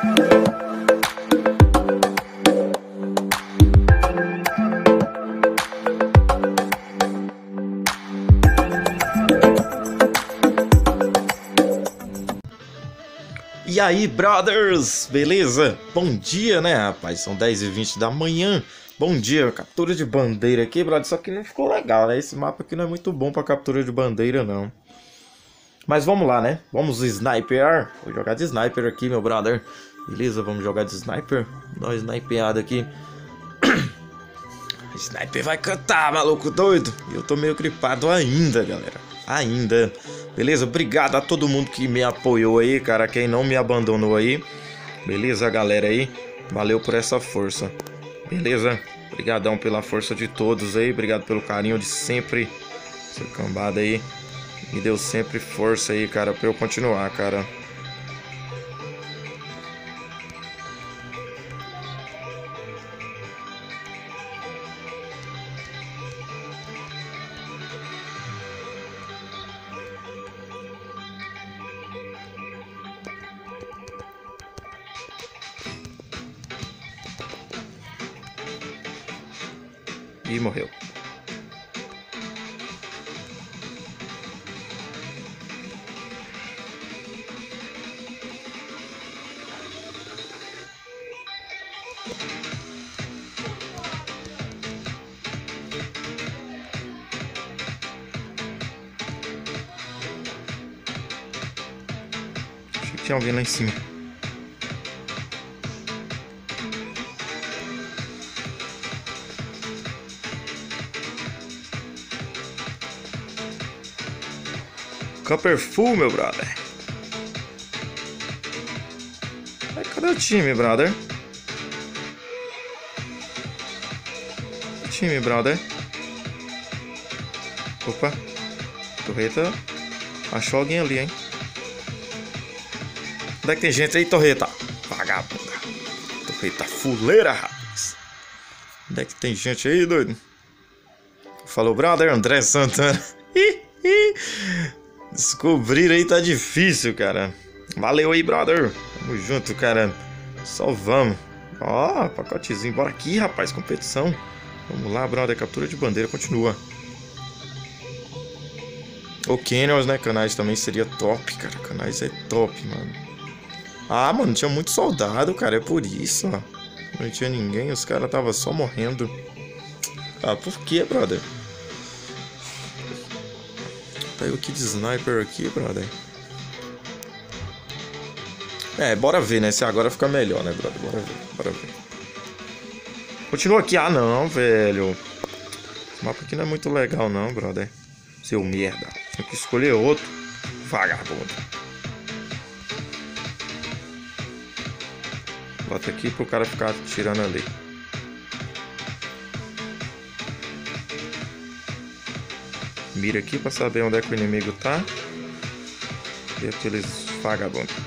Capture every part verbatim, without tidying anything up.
E aí, brothers, beleza? Bom dia, né, rapaz? São dez e vinte da manhã. Bom dia, captura de bandeira aqui, brother. Só que não ficou legal, né? Esse mapa aqui não é muito bom pra captura de bandeira, não. Mas vamos lá, né? Vamos sniper. Vou jogar de sniper aqui, meu brother. Beleza, vamos jogar de sniper. Dá uma snipeada aqui. Sniper vai cantar, maluco doido. E eu tô meio gripado ainda, galera. Ainda. Beleza? Obrigado a todo mundo que me apoiou aí, cara. Quem não me abandonou aí. Beleza, galera aí? Valeu por essa força. Beleza? Obrigadão pela força de todos aí. Obrigado pelo carinho de sempre. Seu cambada aí me deu sempre força aí, cara, pra eu continuar, cara. E morreu. Achei que tinha alguém lá em cima. Camper full, meu brother. Ai, cadê o time, brother? O time, brother. Opa. Torreta. Achou alguém ali, hein? Onde é que tem gente aí, Torreta? Vagabunda. Torreta fuleira, rapaz. Onde é que tem gente aí, doido? Falou, brother. André Santana. Descobrir aí tá difícil, cara. Valeu aí, brother. Tamo junto, cara. Só vamos. Ó, pacotezinho. Bora aqui, rapaz. Competição. Vamos lá, brother. Captura de bandeira. Continua. O Canyons, né? Canais também seria top, cara. Canais é top, mano. Ah, mano. Tinha muito soldado, cara. É por isso, ó. Não tinha ninguém. Os caras tava só morrendo. Ah, por que, brother? Tá eu aqui de sniper aqui, brother. É, bora ver, né? Se agora fica melhor, né, brother? Bora ver, bora ver. Continua aqui. Ah, não, velho. Esse mapa aqui não é muito legal, não, brother. Seu merda. Tem que escolher outro. Vagabundo. Bota aqui pro cara ficar tirando ali. Mira aqui pra saber onde é que o inimigo tá. E aqueles vagabundos.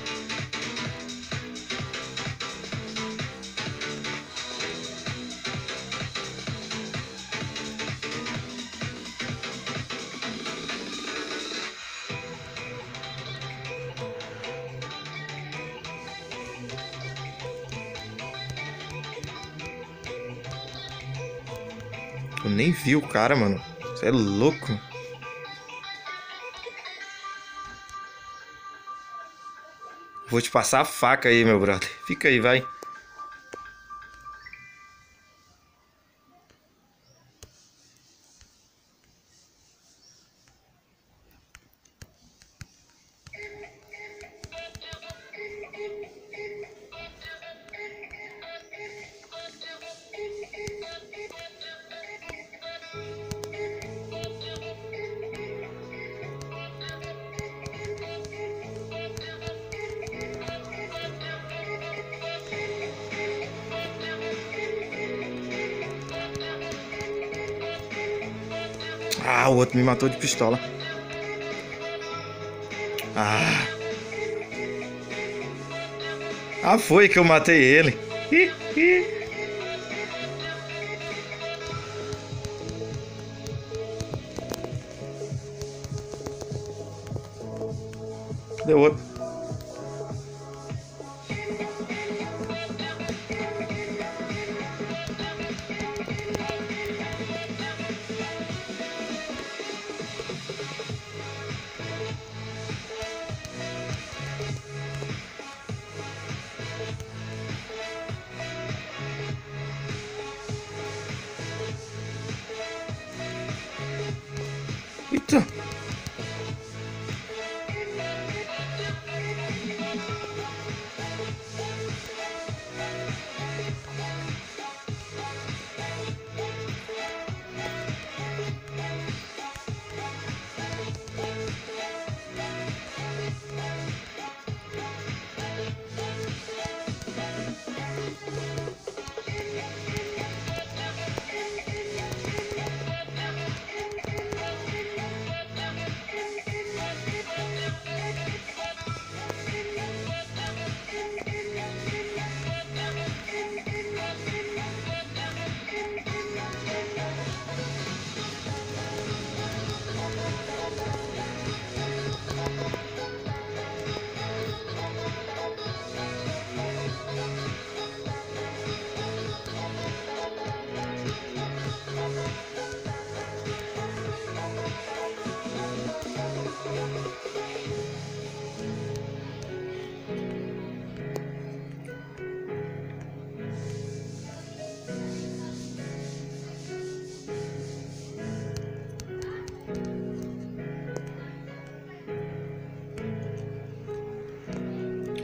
Eu nem vi o cara, mano. Você é louco. Vou te passar a faca aí, meu brother. Fica aí, vai. Ah, o outro me matou de pistola. Ah. Ah, foi que eu matei ele. Deu outro.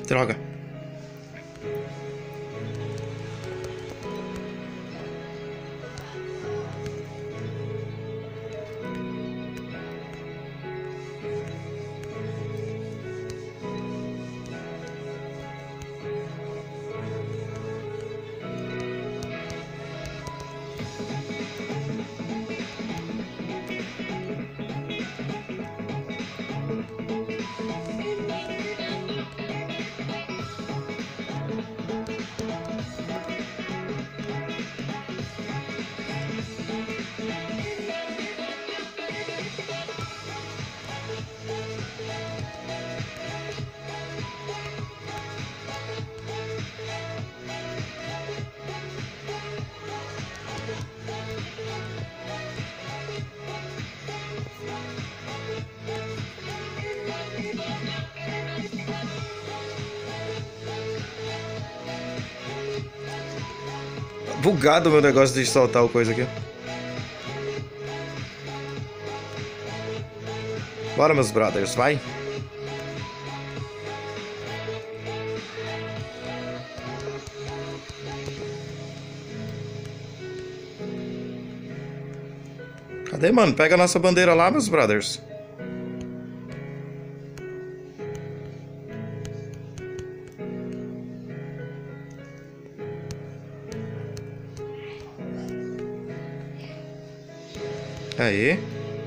Droga. Bugado o meu negócio de soltar o coisa aqui. Bora, meus brothers, vai. Cadê, mano? Pega a nossa bandeira lá, meus brothers. Aí.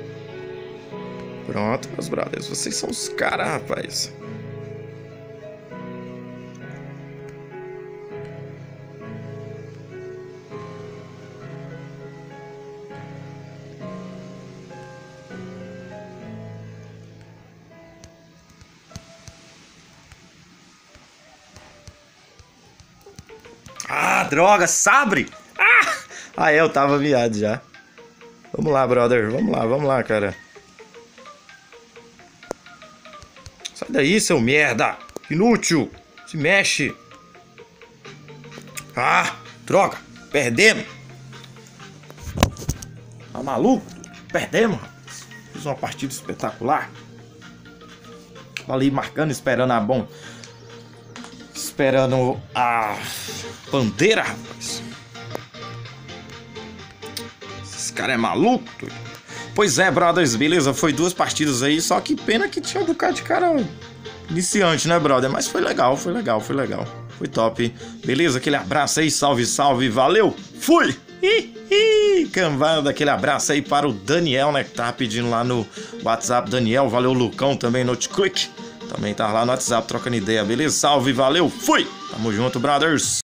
Pronto, meus brothers. Vocês são os caras, rapaz. Ah, droga, sabre! Ah, ah eu tava viado já. Vamos lá, brother. Vamos lá, vamos lá, cara. Sai daí, seu merda. Inútil. Se mexe. Ah, droga. Perdemos. Tá maluco? Perdemos, rapaz. Fiz uma partida espetacular. Tô ali marcando, esperando a bom. Esperando a bandeira, rapaz. Esse cara é maluco. Pois é, brothers, beleza? Foi duas partidas aí, só que pena que tinha um bocado de cara iniciante, né, brother? Mas foi legal, foi legal, foi legal. Foi top. Beleza? Aquele abraço aí, salve, salve, valeu! Fui! Ih, cambada, aquele abraço aí para o Daniel, né, que tá pedindo lá no WhatsApp. Daniel, valeu, Lucão também, Notequick. Também tá lá no WhatsApp trocando ideia, beleza? Salve, valeu, fui! Tamo junto, brothers!